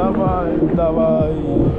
давай, давай.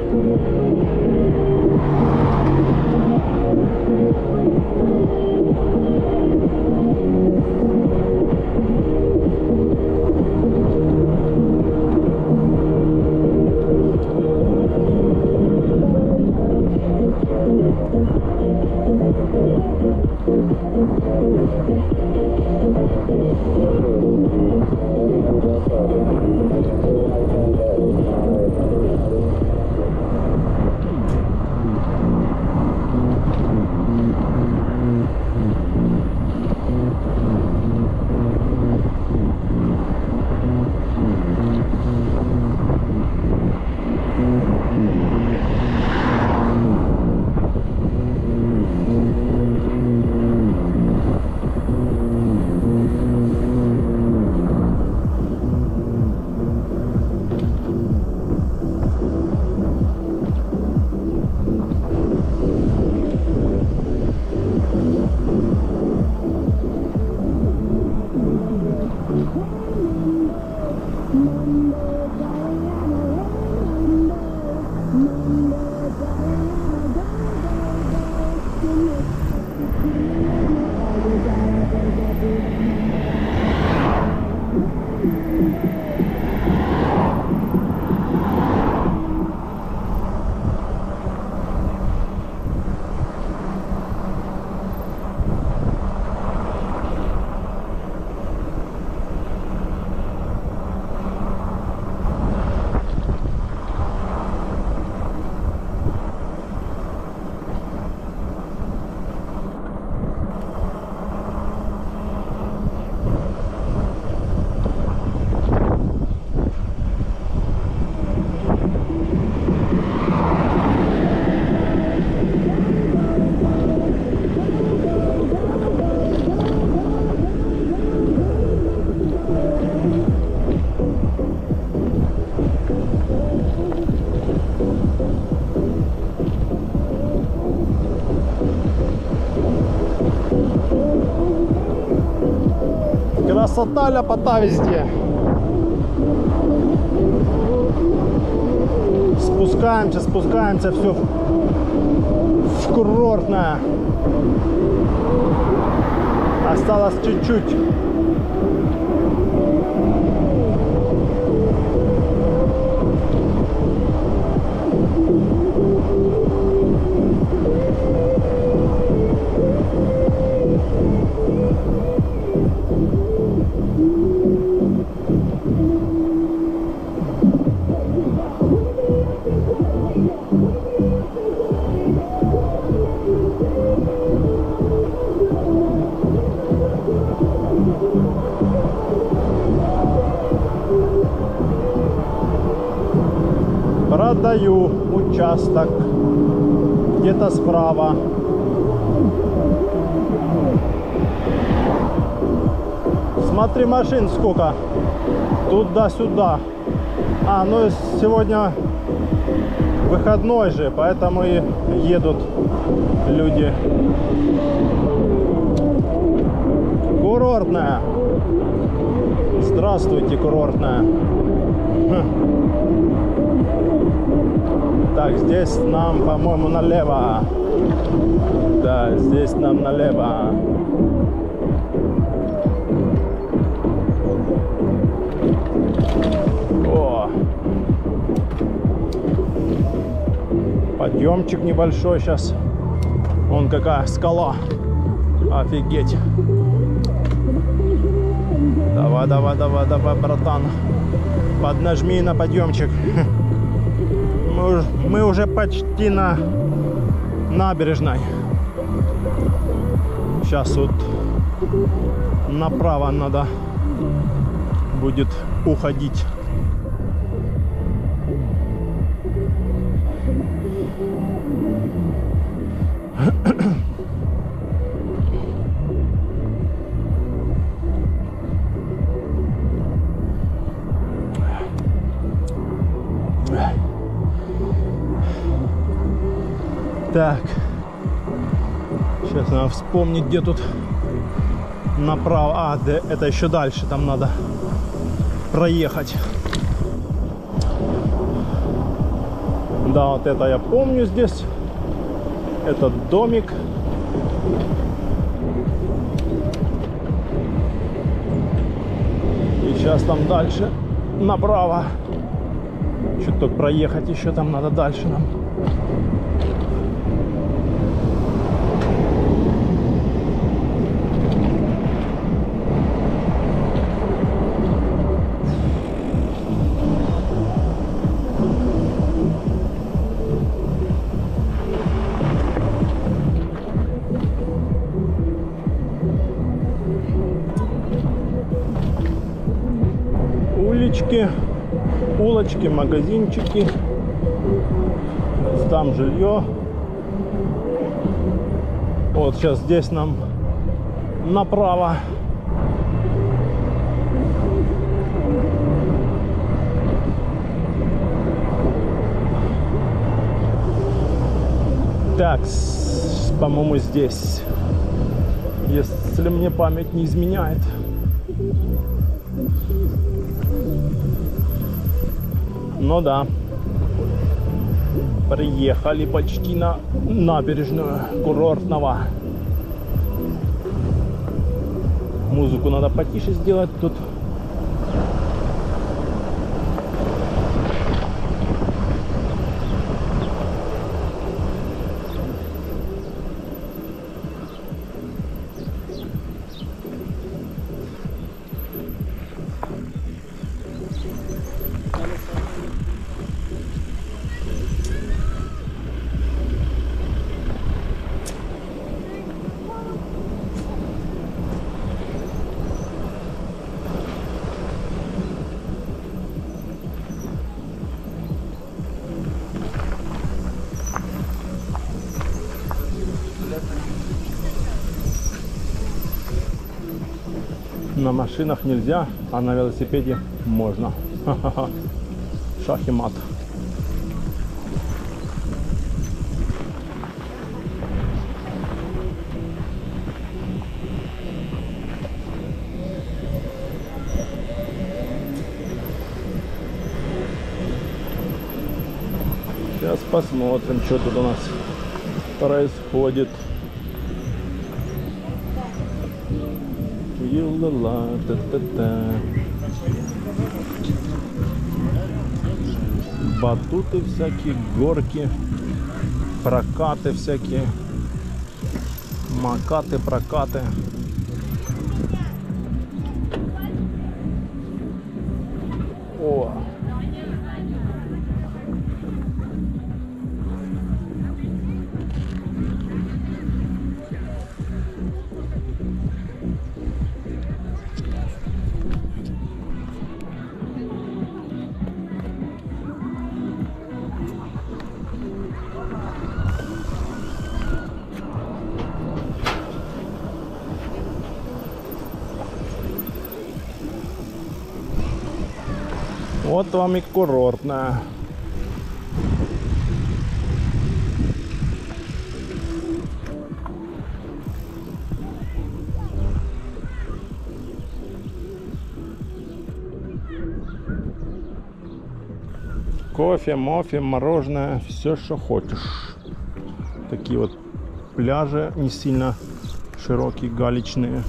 Красота, ляпота везде. Спускаемся, все в курортное. Осталось чуть-чуть. Продаю участок где-то справа. Смотри, машин сколько. Туда-сюда. Ну сегодня выходной же, поэтому и едут люди. Курортная. Здравствуйте, курортная. Так, здесь нам, по-моему, налево. Да, здесь нам налево. О! Подъемчик небольшой сейчас. Вон какая скала. Офигеть. Давай, давай, давай, давай, братан. Поднажми на подъемчик. Мы уже почти на набережной. Сейчас вот направо надо будет уходить. Так, сейчас надо вспомнить, где тут направо. Это еще дальше, там надо проехать. Да, вот это я помню здесь. Этот домик. И сейчас там дальше направо. Чуть только проехать еще там надо дальше нам. Улочки, магазинчики, там жилье. Вот сейчас здесь нам направо. Так, по-моему, здесь, если мне память не изменяет. Ну да, приехали почти на набережную курортного. Музыку надо потише сделать тут. На машинах нельзя, а на велосипеде можно. Шах и мат. Сейчас посмотрим, что тут у нас происходит. Юла-ла, та-та-та. Батуты всякие, горки, прокаты всякие, макаты, прокаты. О! Вот вам и курортная. Кофе, мофе, мороженое, все, что хочешь. Такие вот пляжи не сильно широкие, галечные.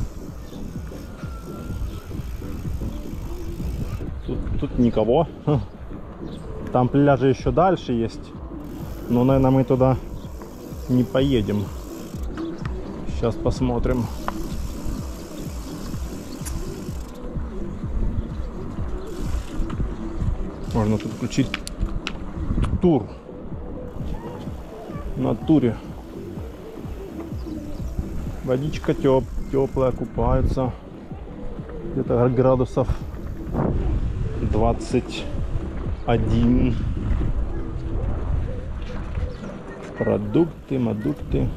Тут никого. Там пляжи еще дальше есть. Но, наверное, мы туда не поедем. Сейчас посмотрим. Можно тут включить тур. На туре. Водичка теплая, купаются. Где-то градусов 21. Продукты, мадукты.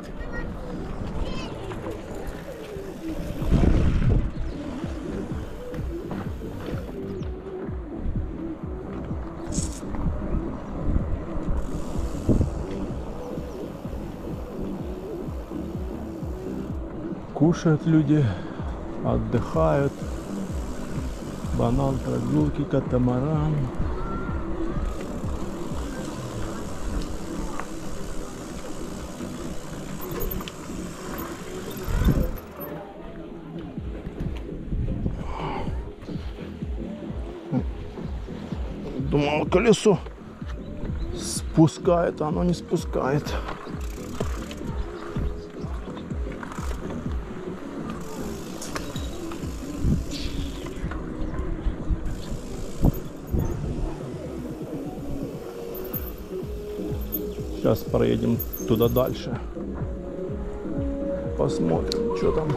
Кушают люди, отдыхают. Банан, прогулки, катамаран. думал, колесо спускает, а оно не спускает. Сейчас проедем туда дальше. Посмотрим, что там.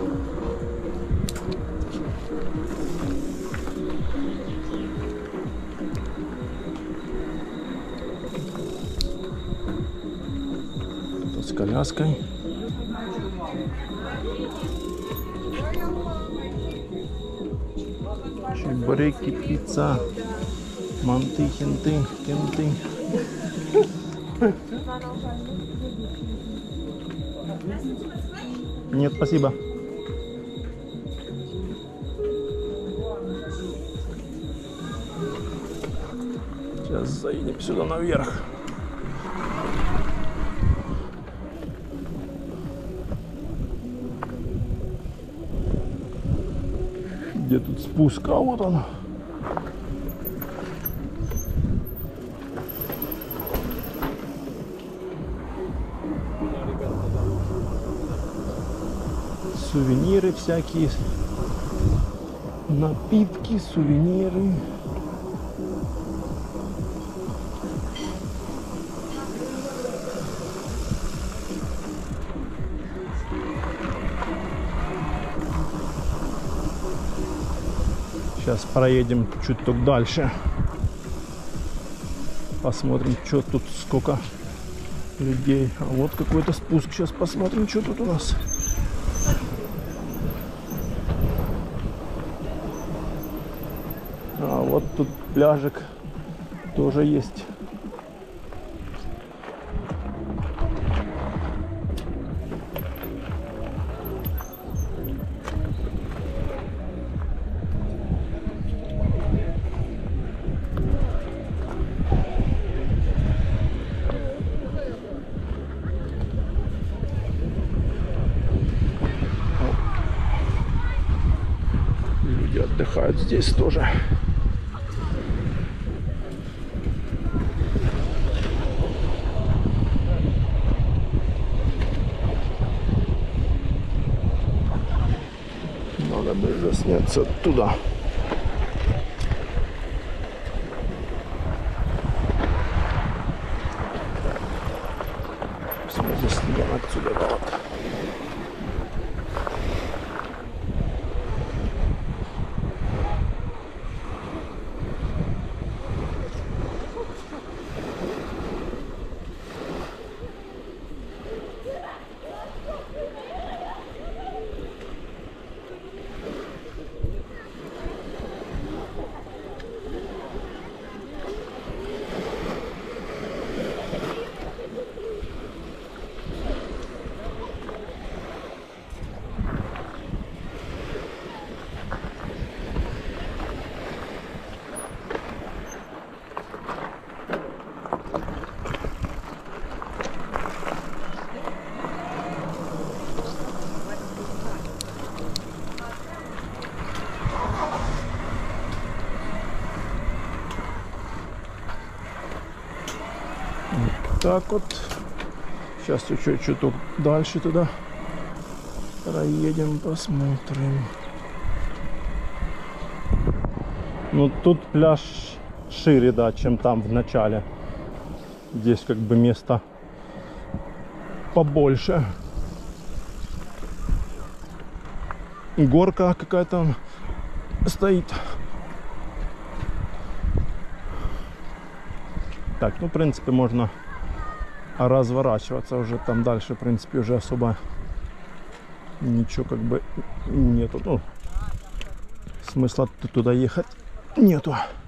Кто-то с коляской. Чебуреки, пицца, манты, хенты, кенты. Нет, спасибо. Сейчас заедем сюда наверх. Где тут спуск? А вот он. Сувениры всякие, напитки, сувениры. Сейчас проедем чуть-чуть дальше. Посмотрим, что тут, сколько людей. А вот какой-то спуск. Сейчас посмотрим, что тут у нас. А вот тут пляжик тоже есть. Люди отдыхают здесь тоже. Надо бы сняться оттуда. Посмотрим, снимем отсюда вот. Так вот, сейчас чуть-чуть дальше туда проедем, посмотрим. Ну тут пляж шире, да, чем там в начале. Здесь как бы место побольше. Горка какая-то стоит. Так, ну в принципе можно разворачиваться уже там дальше, в принципе, уже особо ничего как бы нету. Ну, смысла туда ехать нету.